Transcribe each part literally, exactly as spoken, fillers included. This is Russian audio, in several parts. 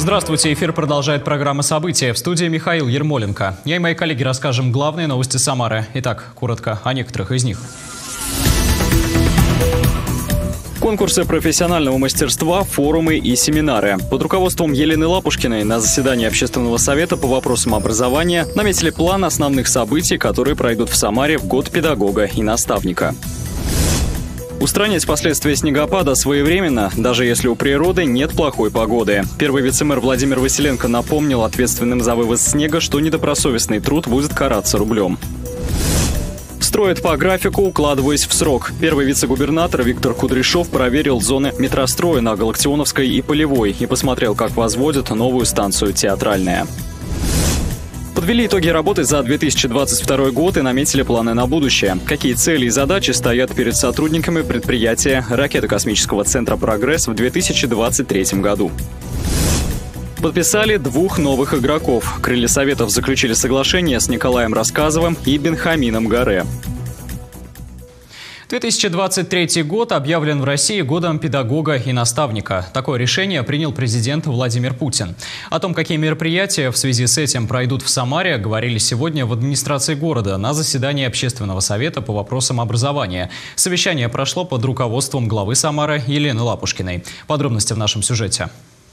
Здравствуйте, эфир продолжает программа «События». В студии Михаил Ермоленко. Я и мои коллеги расскажем главные новости Самары. Итак, коротко о некоторых из них. Конкурсы профессионального мастерства, форумы и семинары. Под руководством Елены Лапушкиной на заседании Общественного совета по вопросам образования наметили план основных событий, которые пройдут в Самаре в год педагога и наставника. Устранить последствия снегопада своевременно, даже если у природы нет плохой погоды. Первый вице-мэр Владимир Василенко напомнил ответственным за вывоз снега, что недобросовестный труд будет караться рублем. Строят по графику, укладываясь в срок. Первый вице-губернатор Виктор Кудряшов проверил зоны метростроя на Галактионовской и Полевой и посмотрел, как возводят новую станцию «Театральная». Подвели итоги работы за две тысячи двадцать второй год и наметили планы на будущее. Какие цели и задачи стоят перед сотрудниками предприятия ракетно-космического центра «Прогресс» в две тысячи двадцать третьем году. Подписали двух новых игроков. Крылья Советов заключили соглашение с Николаем Рассказовым и Бенхамином Гаре. две тысячи двадцать третий год объявлен в России годом педагога и наставника. Такое решение принял президент Владимир Путин. О том, какие мероприятия в связи с этим пройдут в Самаре, говорили сегодня в администрации города на заседании Общественного совета по вопросам образования. Совещание прошло под руководством главы Самары Елены Лапушкиной. Подробности в нашем сюжете.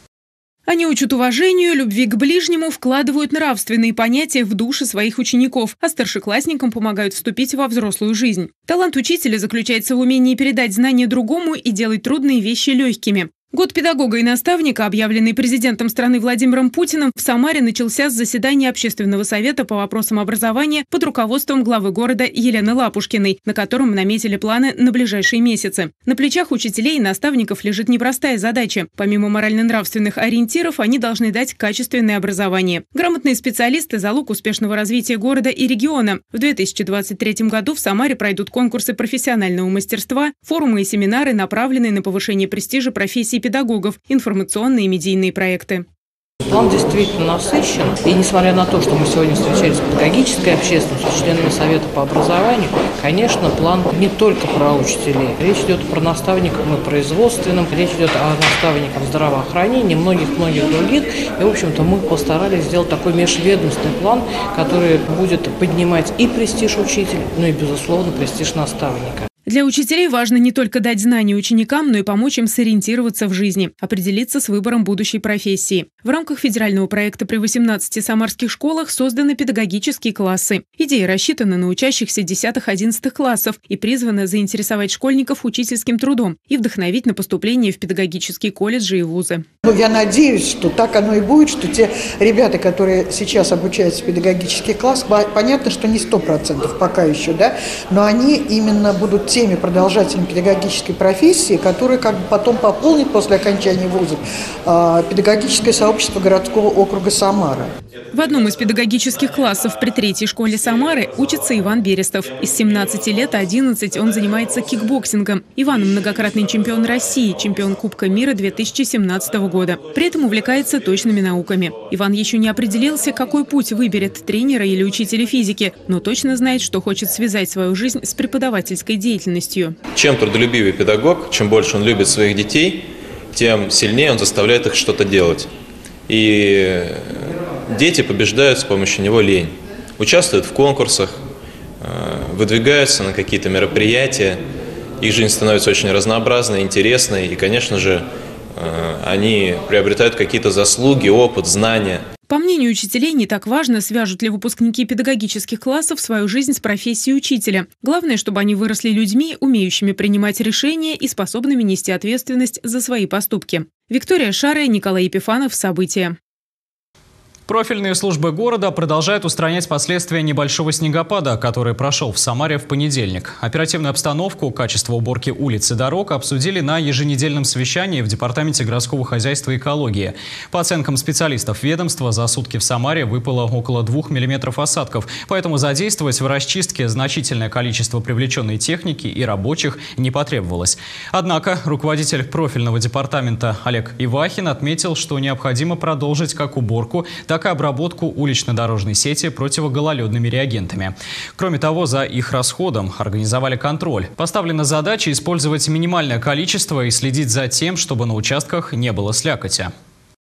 Они учат уважению, любви к ближнему, вкладывают нравственные понятия в души своих учеников, а старшеклассникам помогают вступить во взрослую жизнь. Талант учителя заключается в умении передать знания другому и делать трудные вещи легкими. Год педагога и наставника, объявленный президентом страны Владимиром Путиным, в Самаре начался с заседания Общественного совета по вопросам образования под руководством главы города Елены Лапушкиной, на котором наметили планы на ближайшие месяцы. На плечах учителей и наставников лежит непростая задача. Помимо морально-нравственных ориентиров, они должны дать качественное образование. Грамотные специалисты – залог успешного развития города и региона. В две тысячи двадцать третьем году в Самаре пройдут конкурсы профессионального мастерства, форумы и семинары, направленные на повышение престижа профессии педагогов, информационные и медийные проекты. План действительно насыщен. И несмотря на то, что мы сегодня встречались с педагогической общественностью, с членами Совета по образованию, конечно, план не только про учителей. Речь идет про наставников и производственном, речь идет о наставниках здравоохранения, многих-многих других. И, в общем-то, мы постарались сделать такой межведомственный план, который будет поднимать и престиж учителя, но и, безусловно, престиж наставника. Для учителей важно не только дать знания ученикам, но и помочь им сориентироваться в жизни, определиться с выбором будущей профессии. В рамках федерального проекта при восемнадцати самарских школах созданы педагогические классы. Идея рассчитана на учащихся десятых-одиннадцатых классов и призвана заинтересовать школьников учительским трудом и вдохновить на поступление в педагогические колледжи и вузы. Ну, я надеюсь, что так оно и будет, что те ребята, которые сейчас обучаются в педагогических классах, понятно, что не сто процентов пока еще, да, но они именно будут теми продолжателями педагогической профессии, которые как бы потом пополнят после окончания вуза педагогическое сообщество городского округа Самара. В одном из педагогических классов при третьей школе Самары учится Иван Берестов. Из семнадцати лет одиннадцать он занимается кикбоксингом. Иван – многократный чемпион России, чемпион Кубка мира две тысячи семнадцатого года. При этом увлекается точными науками. Иван еще не определился, какой путь выберет – тренера или учителя физики, но точно знает, что хочет связать свою жизнь с преподавательской деятельностью. Чем трудолюбивый педагог, чем больше он любит своих детей, тем сильнее он заставляет их что-то делать. И дети побеждают с помощью него лень, участвуют в конкурсах, выдвигаются на какие-то мероприятия, их жизнь становится очень разнообразной, интересной, и, конечно же, они приобретают какие-то заслуги, опыт, знания. По мнению учителей, не так важно, свяжут ли выпускники педагогических классов свою жизнь с профессией учителя. Главное, чтобы они выросли людьми, умеющими принимать решения и способными нести ответственность за свои поступки. Виктория Шарая, Николай Епифанов. События. Профильные службы города продолжают устранять последствия небольшого снегопада, который прошел в Самаре в понедельник. Оперативную обстановку, качество уборки улиц и дорог обсудили на еженедельном совещании в Департаменте городского хозяйства и экологии. По оценкам специалистов ведомства, за сутки в Самаре выпало около двух миллиметров осадков, поэтому задействовать в расчистке значительное количество привлеченной техники и рабочих не потребовалось. Однако руководитель профильного департамента Олег Ивахин отметил, что необходимо продолжить как уборку, так и обработку улично-дорожной сети противогололедными реагентами. Кроме того, за их расходом организовали контроль. Поставлена задача использовать минимальное количество и следить за тем, чтобы на участках не было слякоти.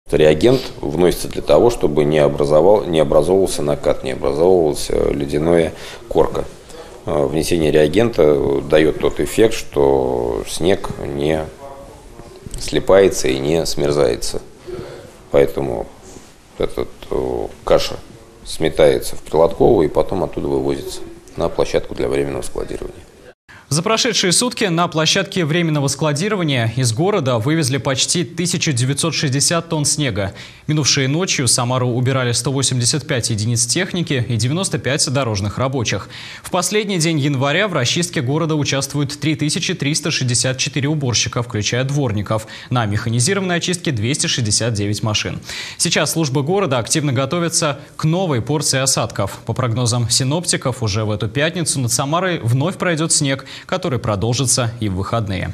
Реагент вносится для того, чтобы не, образовал, не образовывался накат, не образовывалась ледяная корка. Внесение реагента дает тот эффект, что снег не слипается и не смерзается. Поэтому этот каша сметается в Прилатково и потом оттуда вывозится на площадку для временного складирования. За прошедшие сутки на площадке временного складирования из города вывезли почти тысячу девятьсот шестьдесят тонн снега. Минувшей ночью Самару убирали сто восемьдесят пять единиц техники и девяносто пять дорожных рабочих. В последний день января в расчистке города участвуют три тысячи триста шестьдесят четыре уборщика, включая дворников. На механизированной очистке двести шестьдесят девять машин. Сейчас службы города активно готовятся к новой порции осадков. По прогнозам синоптиков, уже в эту пятницу над Самарой вновь пройдет снег, который продолжится и в выходные.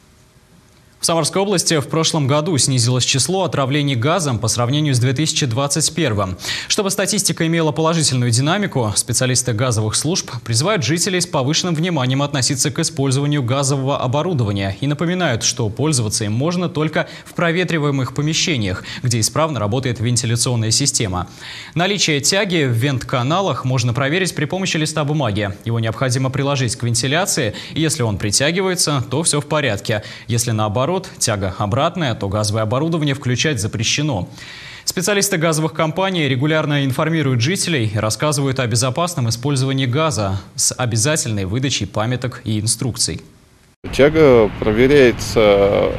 В Самарской области в прошлом году снизилось число отравлений газом по сравнению с две тысячи двадцать первым. Чтобы статистика имела положительную динамику, специалисты газовых служб призывают жителей с повышенным вниманием относиться к использованию газового оборудования и напоминают, что пользоваться им можно только в проветриваемых помещениях, где исправно работает вентиляционная система. Наличие тяги в вент-каналах можно проверить при помощи листа бумаги. Его необходимо приложить к вентиляции, и если он притягивается, то все в порядке. Если наоборот, тяга обратная, то газовое оборудование включать запрещено. Специалисты газовых компаний регулярно информируют жителей и рассказывают о безопасном использовании газа с обязательной выдачей памяток и инструкций. Тяга проверяется,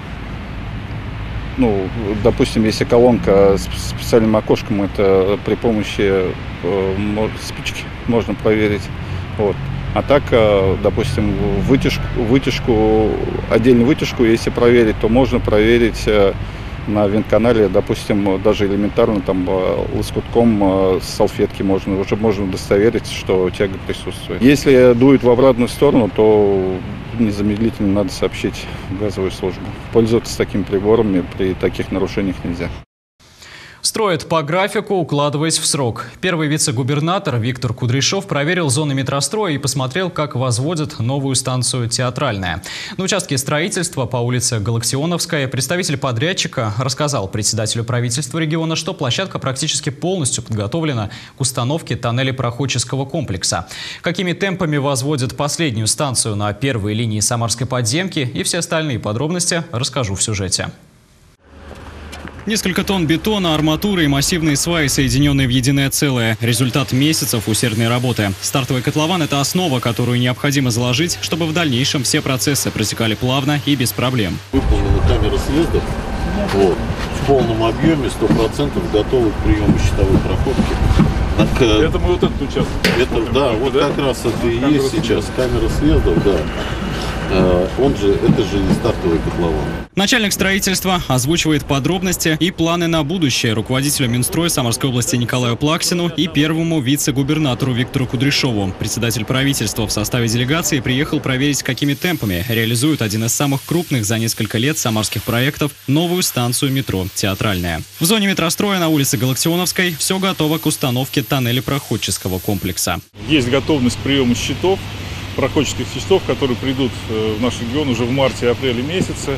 ну, допустим, если колонка с специальным окошком, это при помощи э, спички можно проверить. Вот. А так, допустим, вытяжку, вытяжку, отдельную вытяжку, если проверить, то можно проверить на вент-канале, допустим, даже элементарно там лоскутком с салфетки можно, уже можно удостоверить, что тяга присутствует. Если дует в обратную сторону, то незамедлительно надо сообщить в газовую службу. Пользоваться такими приборами при таких нарушениях нельзя. Строят по графику, укладываясь в срок. Первый вице-губернатор Виктор Кудряшов проверил зоны метростроя и посмотрел, как возводят новую станцию «Театральная». На участке строительства по улице Галактионовская представитель подрядчика рассказал председателю правительства региона, что площадка практически полностью подготовлена к установке тоннелепроходческого комплекса. Какими темпами возводят последнюю станцию на первой линии Самарской подземки и все остальные подробности расскажу в сюжете. Несколько тонн бетона, арматуры и массивные сваи, соединенные в единое целое. Результат месяцев усердной работы. Стартовый котлован – это основа, которую необходимо заложить, чтобы в дальнейшем все процессы протекали плавно и без проблем. Выполнена камера съездов. Вот. В полном объеме, сто процентов готовы к приему щитовой проходки. Так, это мы вот этот участок. Это, да, вот да? Как раз это и камера есть сейчас камера съездов, да. Он же, это же и стартовый котлован. Начальник строительства озвучивает подробности и планы на будущее руководителю Минстроя Самарской области Николаю Плаксину и первому вице-губернатору Виктору Кудряшову. Председатель правительства в составе делегации приехал проверить, какими темпами реализуют один из самых крупных за несколько лет самарских проектов – новую станцию метро «Театральная». В зоне метростроя на улице Галактионовской все готово к установке тоннелепроходческого комплекса. Есть готовность к приему счетов. Проходческих счетов, которые придут в наш регион уже в марте-апреле месяце.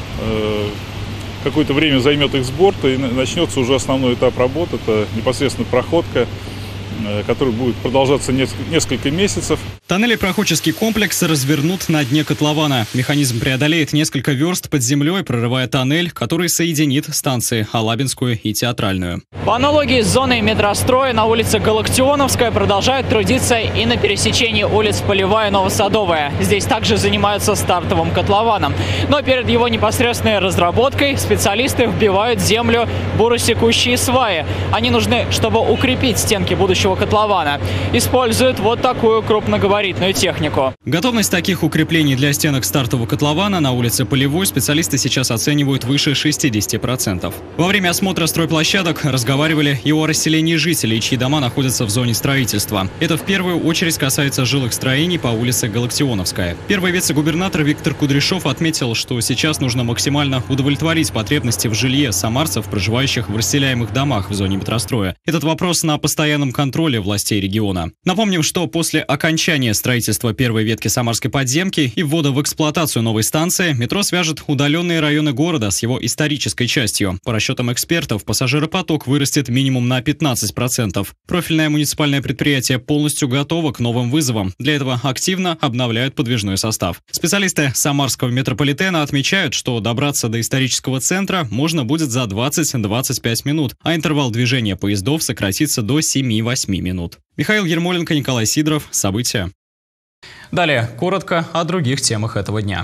Какое-то время займет их сбор, и начнется уже основной этап работы. Это непосредственно проходка, который будет продолжаться несколько месяцев. Тоннелепроходческий комплекс развернут на дне котлована. Механизм преодолеет несколько верст под землей, прорывая тоннель, который соединит станции Алабинскую и Театральную. По аналогии с зоной метростроя на улице Галактионовская продолжают трудиться и на пересечении улиц Полевая и Новосадовая. Здесь также занимаются стартовым котлованом. Но перед его непосредственной разработкой специалисты вбивают в землю буросекущие сваи. Они нужны, чтобы укрепить стенки будущего котлована. Используют вот такую крупногабаритную технику. Готовность таких укреплений для стенок стартового котлована на улице Полевой специалисты сейчас оценивают выше шестидесяти процентов. Во время осмотра стройплощадок разговаривали и о расселении жителей, чьи дома находятся в зоне строительства. Это в первую очередь касается жилых строений по улице Галактионовская. Первый вице-губернатор Виктор Кудряшов отметил, что сейчас нужно максимально удовлетворить потребности в жилье самарцев, проживающих в расселяемых домах в зоне метростроя. Этот вопрос на постоянном контроле властей региона. Напомним, что после окончания завершения строительства первой ветки Самарской подземки и ввода в эксплуатацию новой станции метро свяжет удаленные районы города с его исторической частью. По расчетам экспертов, пассажиропоток вырастет минимум на пятнадцать процентов. Профильное муниципальное предприятие полностью готово к новым вызовам. Для этого активно обновляют подвижной состав. Специалисты Самарского метрополитена отмечают, что добраться до исторического центра можно будет за двадцать-двадцать пять минут, а интервал движения поездов сократится до семи-восьми минут. Михаил Ермоленко, Николай Сидоров. События. Далее коротко о других темах этого дня.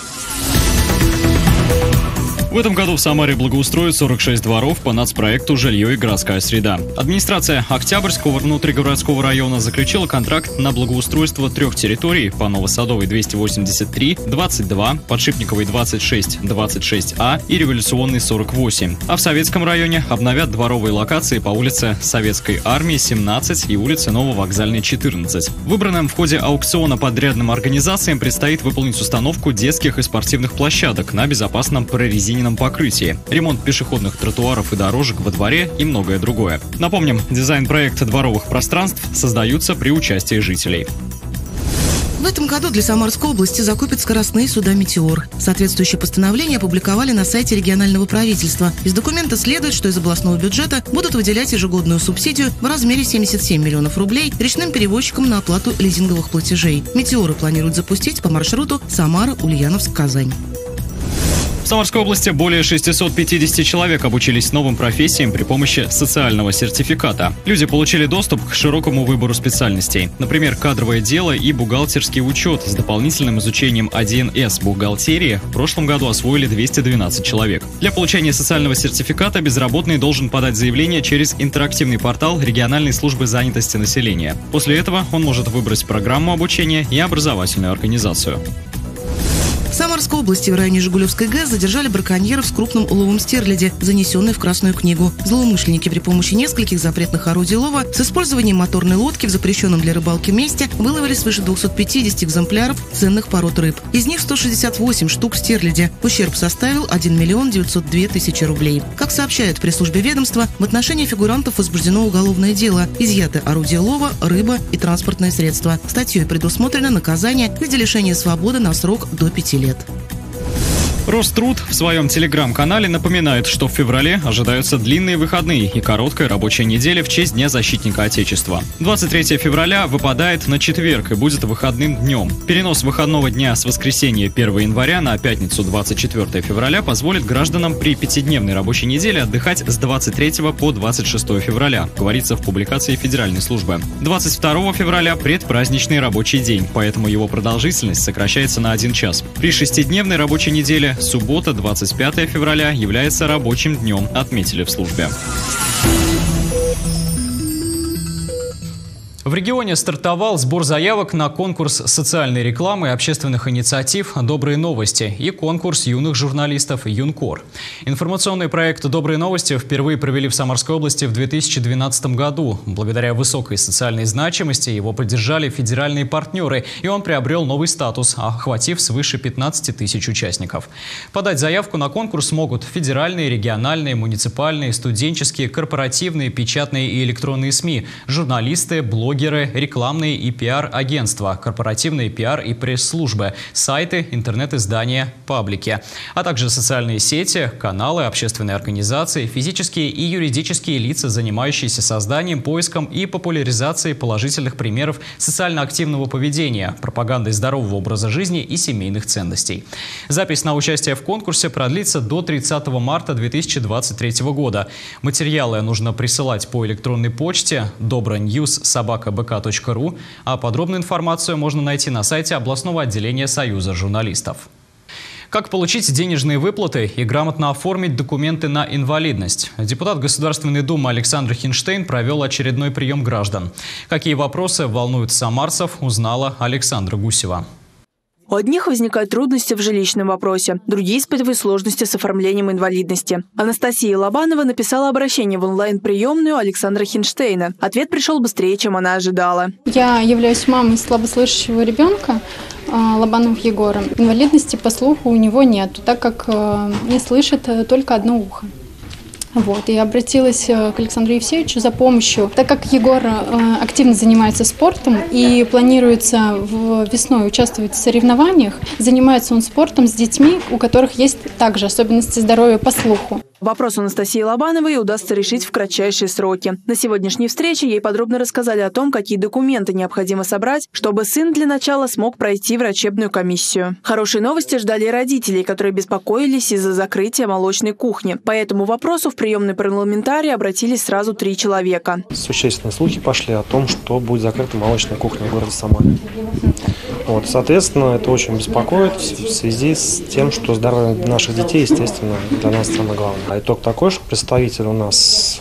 В этом году в Самаре благоустроят сорок шесть дворов по нацпроекту «Жилье и городская среда». Администрация Октябрьского внутригородского района заключила контракт на благоустройство трех территорий по Новосадовой двести восемьдесят три, двадцать два, Подшипниковой двадцать шесть, двадцать шесть А и Революционной сорок восемь. А в Советском районе обновят дворовые локации по улице Советской армии семнадцать и улице Нововокзальной четырнадцать. Выбранным в ходе аукциона подрядным организациям предстоит выполнить установку детских и спортивных площадок на безопасном прорезиненном покрытии, ремонт пешеходных тротуаров и дорожек во дворе и многое другое. Напомним, дизайн-проект дворовых пространств создаются при участии жителей. В этом году для Самарской области закупят скоростные суда «Метеор». Соответствующее постановление опубликовали на сайте регионального правительства. Из документа следует, что из областного бюджета будут выделять ежегодную субсидию в размере семьдесят семь миллионов рублей речным перевозчикам на оплату лизинговых платежей. «Метеоры» планируют запустить по маршруту Самара-Ульяновск-Казань. В Самарской области более шестисот пятидесяти человек обучились новым профессиям при помощи социального сертификата. Люди получили доступ к широкому выбору специальностей. Например, кадровое дело и бухгалтерский учет с дополнительным изучением один эс бухгалтерии в прошлом году освоили двести двенадцать человек. Для получения социального сертификата безработный должен подать заявление через интерактивный портал региональной службы занятости населения. После этого он может выбрать программу обучения и образовательную организацию. В Самарской области в районе Жигулевской ГЭС задержали браконьеров с крупным уловом стерляди, занесенной в Красную книгу. Злоумышленники при помощи нескольких запретных орудий лова с использованием моторной лодки в запрещенном для рыбалки месте выловили свыше двухсот пятидесяти экземпляров ценных пород рыб. Из них сто шестьдесят восемь штук стерляди. Ущерб составил один миллион девятьсот две тысячи рублей. Как сообщают в пресс-службе ведомства, в отношении фигурантов возбуждено уголовное дело. Изъяты орудия лова, рыба и транспортные средства. Статьей предусмотрено наказание в виде лишения свободы на срок до пяти лет. Роструд в своем телеграм-канале напоминает, что в феврале ожидаются длинные выходные и короткая рабочая неделя в честь Дня защитника Отечества. двадцать третьего февраля выпадает на четверг и будет выходным днем. Перенос выходного дня с воскресенья первого января на пятницу двадцать четвёртого февраля позволит гражданам при пятидневной рабочей неделе отдыхать с двадцать третьего по двадцать шестое февраля, говорится в публикации Федеральной службы. двадцать второго февраля предпраздничный рабочий день, поэтому его продолжительность сокращается на один час. При шестидневной рабочей неделе суббота, двадцать пятого февраля, является рабочим днем, отметили в службе. В регионе стартовал сбор заявок на конкурс социальной рекламы и общественных инициатив «Добрые новости» и конкурс юных журналистов «Юнкор». Информационный проект «Добрые новости» впервые провели в Самарской области в две тысячи двенадцатом году. Благодаря высокой социальной значимости его поддержали федеральные партнеры, и он приобрел новый статус, охватив свыше пятнадцати тысяч участников. Подать заявку на конкурс могут федеральные, региональные, муниципальные, студенческие, корпоративные, печатные и электронные СМИ, журналисты, блогеры, рекламные и пиар-агентства, корпоративные пиар и пресс-службы, сайты, интернет-издания, паблики, а также социальные сети, каналы, общественные организации, физические и юридические лица, занимающиеся созданием, поиском и популяризацией положительных примеров социально активного поведения, пропагандой здорового образа жизни и семейных ценностей. Запись на участие в конкурсе продлится до тридцатого марта две тысячи двадцать третьего года. Материалы нужно присылать по электронной почте доброньюз собака бэ ка точка ру, а подробную информацию можно найти на сайте областного отделения Союза журналистов. Как получить денежные выплаты и грамотно оформить документы на инвалидность? Депутат Государственной Думы Александр Хинштейн провел очередной прием граждан. Какие вопросы волнуют самарцев, узнала Александра Гусева. У одних возникают трудности в жилищном вопросе, другие испытывают сложности с оформлением инвалидности. Анастасия Лобанова написала обращение в онлайн-приемную Александра Хинштейна. Ответ пришел быстрее, чем она ожидала. Я являюсь мамой слабослышащего ребенка, Лобанов Егора. Инвалидности по слуху у него нет, так как не слышит только одно ухо. Вот, и обратилась к Александру Евсеевичу за помощью, так как Егор э, активно занимается спортом и планируется в весной участвовать в соревнованиях. Занимается он спортом с детьми, у которых есть также особенности здоровья по слуху. Вопрос Анастасии Лобановой удастся решить в кратчайшие сроки. На сегодняшней встрече ей подробно рассказали о том, какие документы необходимо собрать, чтобы сын для начала смог пройти врачебную комиссию. Хорошие новости ждали и родителей, которые беспокоились из-за закрытия молочной кухни. По этому вопросу в приемный парламентарий обратились сразу три человека. Существенные слухи пошли о том, что будет закрыта молочная кухня в городе Самаре. Вот, соответственно, это очень беспокоит в связи с тем, что здоровье наших детей, естественно, для нас самое главное. А итог такой, что представитель у нас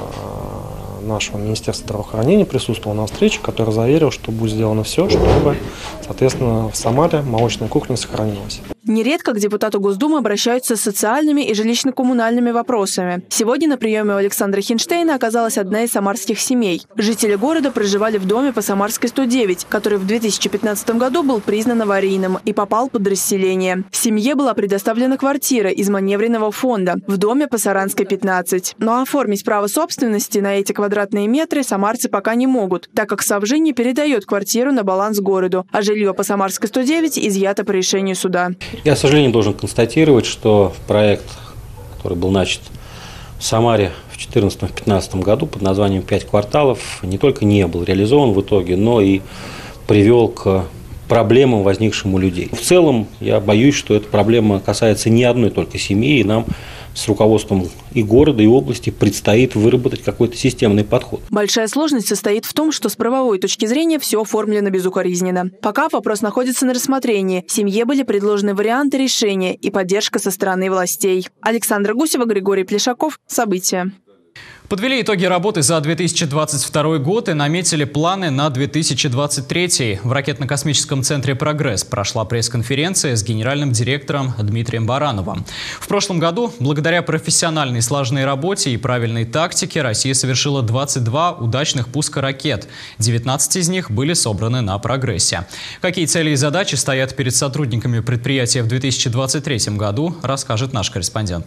э, нашего Министерства здравоохранения присутствовал на встрече, который заверил, что будет сделано все, чтобы, соответственно, в Самаре молочная кухня сохранилась. Нередко к депутату Госдумы обращаются с социальными и жилищно-коммунальными вопросами. Сегодня на приеме у Александра Хинштейна оказалась одна из самарских семей. Жители города проживали в доме по Самарской сто девять, который в две тысячи пятнадцатом году был признан аварийным и попал под расселение. Семье была предоставлена квартира из маневренного фонда в доме по Саранской пятнадцать. Но оформить право собственности на эти квадратные метры самарцы пока не могут, так как Совжи не передает квартиру на баланс городу, а жилье по Самарской сто девять изъято по решению суда. Я, к сожалению, должен констатировать, что проект, который был начат в Самаре в две тысячи четырнадцатом — две тысячи пятнадцатом году под названием «Пять кварталов», не только не был реализован в итоге, но и привел к проблемам, возникшим у людей. В целом, я боюсь, что эта проблема касается не одной только семьи, и нам с руководством и города, и области предстоит выработать какой-то системный подход. Большая сложность состоит в том, что с правовой точки зрения все оформлено безукоризненно. Пока вопрос находится на рассмотрении. Семье были предложены варианты решения и поддержка со стороны властей. Александра Гусева, Григорий Плешаков. События. Подвели итоги работы за две тысячи двадцать второй год и наметили планы на две тысячи двадцать третий. В ракетно-космическом центре «Прогресс» прошла пресс-конференция с генеральным директором Дмитрием Барановым. В прошлом году, благодаря профессиональной слаженной работе и правильной тактике, Россия совершила двадцать два удачных пуска ракет. девятнадцать из них были собраны на «Прогрессе». Какие цели и задачи стоят перед сотрудниками предприятия в две тысячи двадцать третьем году, расскажет наш корреспондент.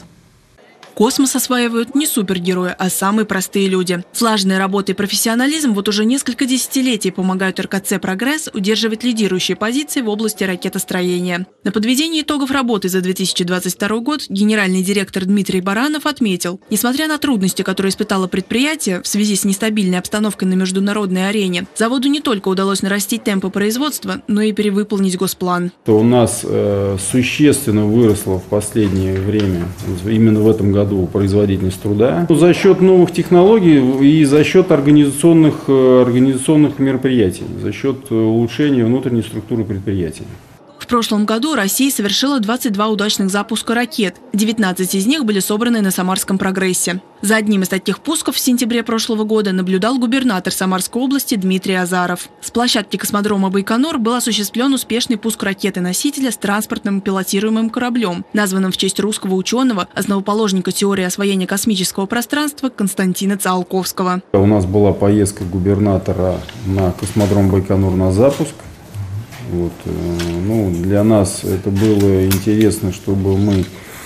Космос осваивают не супергерои, а самые простые люди. Слаженная работа и профессионализм вот уже несколько десятилетий помогают эр ка цэ «Прогресс» удерживать лидирующие позиции в области ракетостроения. На подведении итогов работы за две тысячи двадцать второй год генеральный директор Дмитрий Баранов отметил, несмотря на трудности, которые испытало предприятие в связи с нестабильной обстановкой на международной арене, заводу не только удалось нарастить темпы производства, но и перевыполнить госплан. У нас э, существенно выросло в последнее время, именно в этом году, производительность труда. За счет новых технологий и за счет организационных, организационных мероприятий, за счет улучшения внутренней структуры предприятия. В прошлом году Россия совершила двадцать два удачных запуска ракет. девятнадцать из них были собраны на Самарском «Прогрессе». За одним из таких пусков в сентябре прошлого года наблюдал губернатор Самарской области Дмитрий Азаров. С площадки космодрома Байконур был осуществлен успешный пуск ракеты-носителя с транспортным пилотируемым кораблем, названным в честь русского ученого, основоположника теории освоения космического пространства Константина Циолковского. У нас была поездка губернатора на космодром Байконур на запуск. Вот, ну, для нас это было интересно, чтобы мы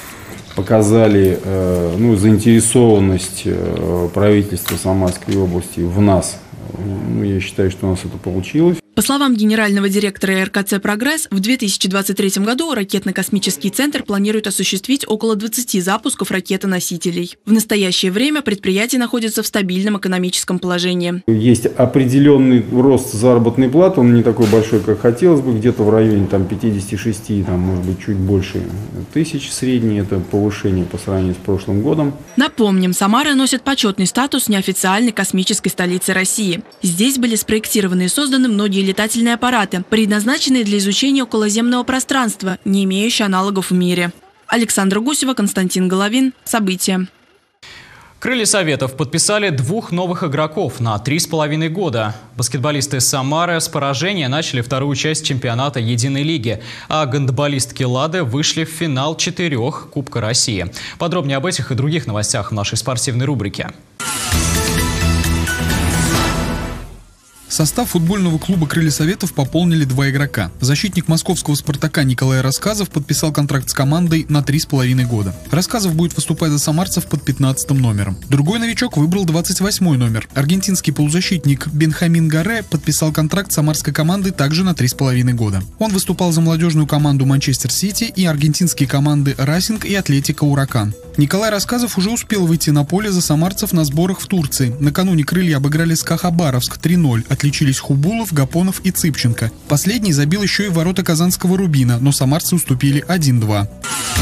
показали ну, заинтересованность правительства Самарской области в нас. Ну, я считаю, что у нас это получилось. По словам генерального директора эр ка цэ «Прогресс», в две тысячи двадцать третьем году ракетно-космический центр планирует осуществить около двадцати запусков ракетоносителей. В настоящее время предприятие находится в стабильном экономическом положении. Есть определенный рост заработной платы, он не такой большой, как хотелось бы, где-то в районе там, пятидесяти шести, там, может быть, чуть больше тысяч средний. Это повышение по сравнению с прошлым годом. Напомним, Самара носит почетный статус неофициальной космической столицы России. Здесь были спроектированы и созданы многие летательные аппараты, предназначенные для изучения околоземного пространства, не имеющие аналогов в мире. Александра Гусева, Константин Головин. События. Крылья Советов подписали двух новых игроков на три с половиной года. Баскетболисты Самары с поражения начали вторую часть чемпионата Единой лиги, а гандболистки Лады вышли в финал четырех Кубка России. Подробнее об этих и других новостях в нашей спортивной рубрике. Состав футбольного клуба «Крылья Советов» пополнили два игрока. Защитник московского «Спартака» Николай Рассказов подписал контракт с командой на три с половиной года. Рассказов будет выступать за самарцев под пятнадцатым номером. Другой новичок выбрал двадцать восьмой номер. Аргентинский полузащитник Бенхамин Гарре подписал контракт с самарской командой также на три с половиной года. Он выступал за молодежную команду «Манчестер Сити» и аргентинские команды «Расинг» и «Атлетико Уракан». Николай Рассказов уже успел выйти на поле за самарцев на сборах в Турции. Накануне «Крылья» обыграли СКА Хабаровск три ноль. Отличились Хубулов, Гапонов и Цыпченко. Последний забил еще и в ворота казанского «Рубина», но самарцы уступили один-два.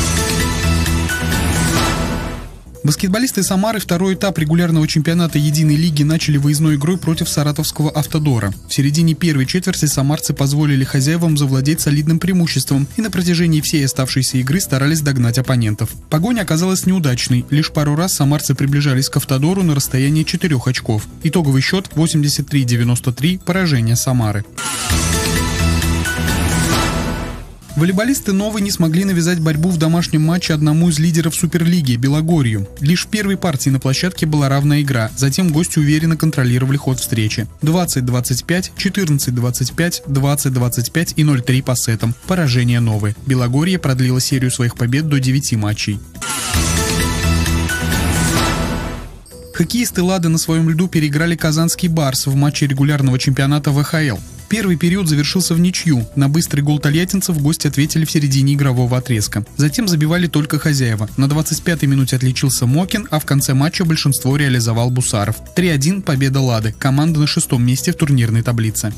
Баскетболисты Самары второй этап регулярного чемпионата единой лиги начали выездной игрой против саратовского «Автодора». В середине первой четверти самарцы позволили хозяевам завладеть солидным преимуществом и на протяжении всей оставшейся игры старались догнать оппонентов. Погоня оказалась неудачной. Лишь пару раз самарцы приближались к «Автодору» на расстоянии четырех очков. Итоговый счет восемьдесят три девяносто три, поражение Самары. Волейболисты «Новой» не смогли навязать борьбу в домашнем матче одному из лидеров Суперлиги – Белогорью. Лишь в первой партии на площадке была равная игра, затем гости уверенно контролировали ход встречи. двадцать двадцать пять, четырнадцать двадцать пять, двадцать двадцать пять и ноль три по сетам. Поражение «Новой». Белогорье продлило серию своих побед до девяти матчей. Хоккеисты «Лады» на своем льду переиграли казанский «Барс» в матче регулярного чемпионата вэ ха эл. Первый период завершился в ничью. На быстрый гол тольяттинцев гости ответили в середине игрового отрезка. Затем забивали только хозяева. На двадцать пятой минуте отличился Мокин, а в конце матча большинство реализовал Бусаров. три один, победа «Лады». Команда на шестом месте в турнирной таблице.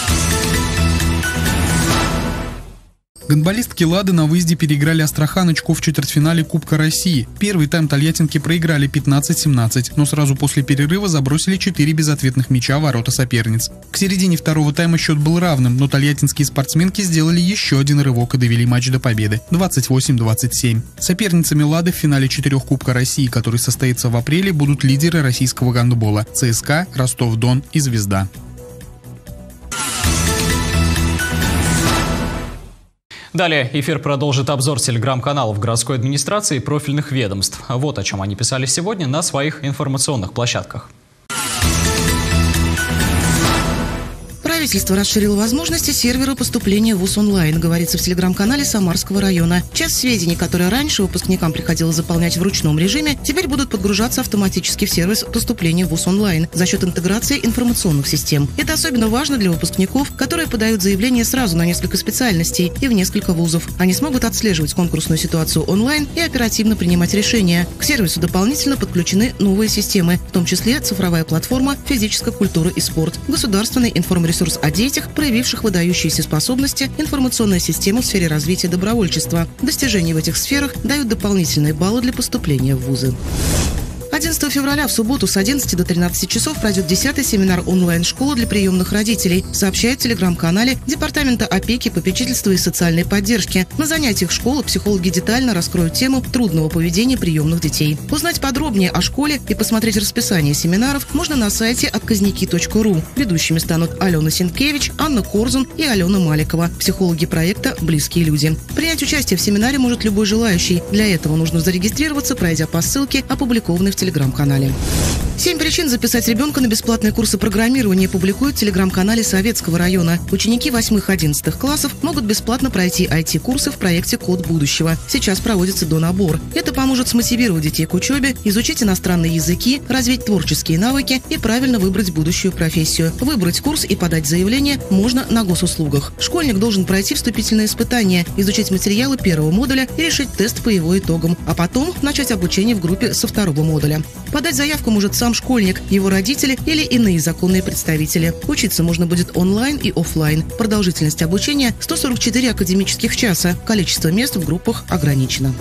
Гандболистки «Лады» на выезде переиграли Астраханочку в четвертьфинале Кубка России. Первый тайм тольяттинки проиграли пятнадцать семнадцать, но сразу после перерыва забросили четыре безответных мяча в ворота соперниц. К середине второго тайма счет был равным, но тольяттинские спортсменки сделали еще один рывок и довели матч до победы – двадцать восемь двадцать семь. Соперницами «Лады» в финале четырех Кубка России, который состоится в апреле, будут лидеры российского гандбола – ЦСКА, Ростов-Дон и «Звезда». Далее эфир продолжит обзор телеграм-каналов городской администрации и профильных ведомств. Вот о чем они писали сегодня на своих информационных площадках. Правительство расширило возможности сервера поступления в ВУЗ онлайн, говорится в телеграм-канале Самарского района. Часть сведений, которые раньше выпускникам приходилось заполнять в ручном режиме, теперь будут подгружаться автоматически в сервис поступления в ВУЗ онлайн за счет интеграции информационных систем. Это особенно важно для выпускников, которые подают заявление сразу на несколько специальностей и в несколько вузов. Они смогут отслеживать конкурсную ситуацию онлайн и оперативно принимать решения. К сервису дополнительно подключены новые системы, в том числе цифровая платформа «Физическая культура и спорт», государственный информресурс о детях, проявивших выдающиеся способности, информационная система в сфере развития добровольчества. Достижения в этих сферах дают дополнительные баллы для поступления в вузы. одиннадцатого февраля в субботу с одиннадцати до тринадцати часов пройдет десятый семинар онлайн-школы для приемных родителей, сообщает в телеграм-канале Департамента опеки, попечительства и социальной поддержки. На занятиях школы психологи детально раскроют тему трудного поведения приемных детей. Узнать подробнее о школе и посмотреть расписание семинаров можно на сайте отказники точка ру. Ведущими станут Алена Сенкевич, Анна Корзун и Алена Маликова, психологи проекта «Близкие люди». Принять участие в семинаре может любой желающий. Для этого нужно зарегистрироваться, пройдя по ссылке, опубликованной в телеграм-канале. Семь причин записать ребенка на бесплатные курсы программирования публикуют в телеграм-канале Советского района. Ученики восьмых-одиннадцатых классов могут бесплатно пройти ай ти-курсы в проекте «Код будущего». Сейчас проводится донабор. Это поможет смотивировать детей к учебе, изучить иностранные языки, развить творческие навыки и правильно выбрать будущую профессию. Выбрать курс и подать заявление можно на госуслугах. Школьник должен пройти вступительные испытания, изучить материалы первого модуля и решить тест по его итогам, а потом начать обучение в группе со второго модуля. Подать заявку может сам школьник, его родители или иные законные представители. Учиться можно будет онлайн и офлайн. Продолжительность обучения – сто сорок четыре академических часа. Количество мест в группах ограничено.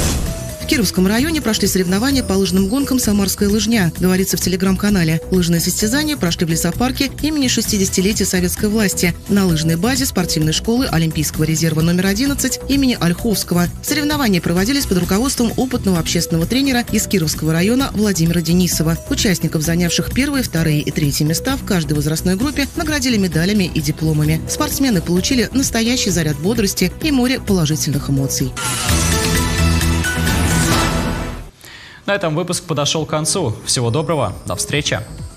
В Кировском районе прошли соревнования по лыжным гонкам «Самарская лыжня», говорится в телеграм-канале. Лыжные состязания прошли в лесопарке имени шестидесятилетия советской власти на лыжной базе спортивной школы Олимпийского резерва номер одиннадцать имени Ольховского. Соревнования проводились под руководством опытного общественного тренера из Кировского района Владимира Денисова. Участников, занявших первые, вторые и третьи места в каждой возрастной группе, наградили медалями и дипломами. Спортсмены получили настоящий заряд бодрости и море положительных эмоций. На этом выпуск подошел к концу. Всего доброго, до встречи.